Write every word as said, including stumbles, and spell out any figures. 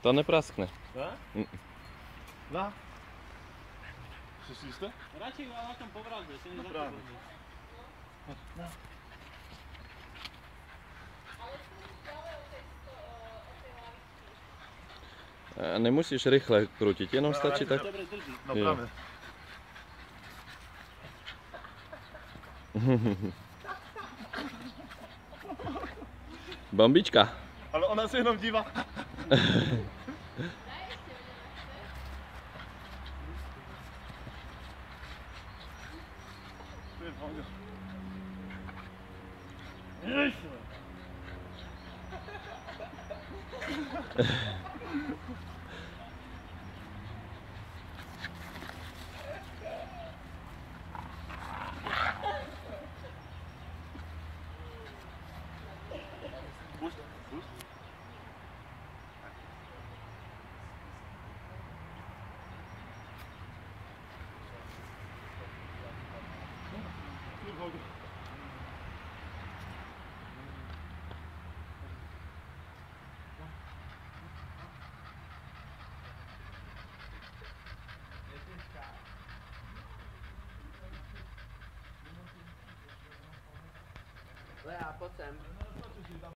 To nepraskne. Ne? Mm. Na. Jsi si jistý? Radši ale tam povrazí, si No nezačne právě. vozit. A nemusíš rychle krutit, jenom No, stačí ale tak. Dobre drží. No Jo. právě. Bambička. Ale ona se jenom dívá. Ty voňo. Pust, pust. Ty voňo. Lea, pojď sem.